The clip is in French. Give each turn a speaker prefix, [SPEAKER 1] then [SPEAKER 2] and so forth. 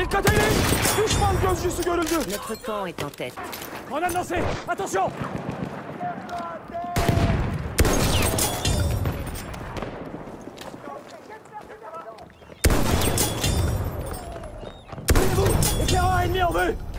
[SPEAKER 1] Dikkat edin! Düşman gözcüsü görüldü!
[SPEAKER 2] Notre camp est en tête.
[SPEAKER 1] Grenade lancée! Attention! Éclaireur ennemi en vue!